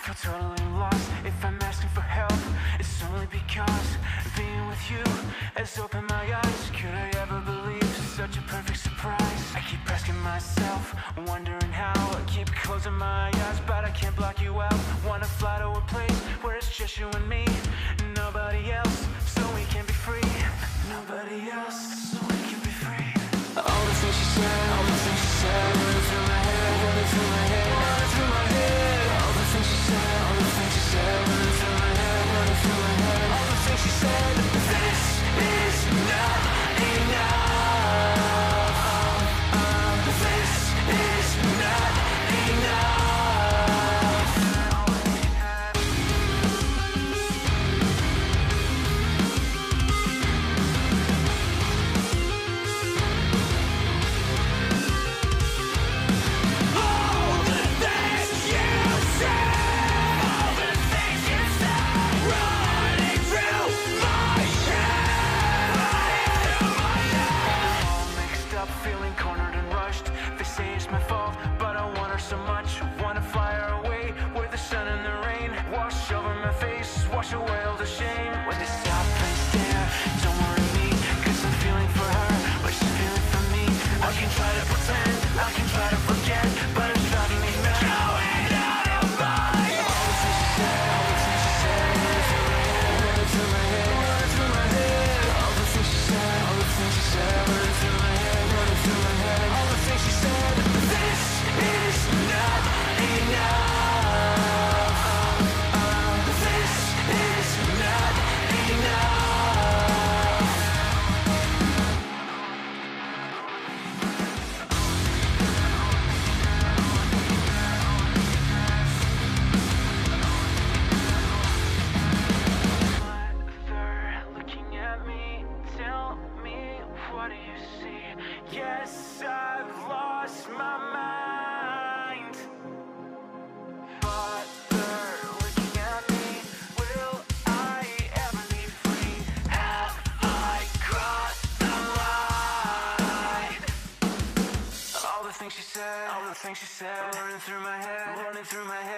feel totally lost. If I'm asking for help, it's only because being with you has opened my eyes. Could I ever believe such a perfect surprise? I keep asking myself, wondering how. I keep closing my eyes, but I can't block you out. Wanna fly to a place where it's just you and me, nobody else, so we can be free. Nobody else, so we can be free. All the things she said, all the things she said, running through my head, running through my head, running through my head. All the things she said, all the things she said, running through my head, running through my head. All the things she said. This is not enough. This is not enough. Feeling cornered and rushed. They say it's my fault, but I want her so much. Wanna fly her away where the sun and the rain wash over my face, wash away all the shame. When they stop and stare, don't worry me, cause I'm feeling for her, but she's feeling for me. I can try to pretend, I can try to forget, but it's driving me mad. Going out of mind. All the things she said, all the things she said, running through my head, running through my head, running through my head. All the things she said, all the things she said, running through my head, running through my head. All the things she said. This is not enough. This is not enough. They're looking at me. Tell me, what do you see? Yes, I've lost my mind. But they're looking at me. Will I ever be free? Have I crossed the line? All the things she said, all the things she said, running through my head, running through my head.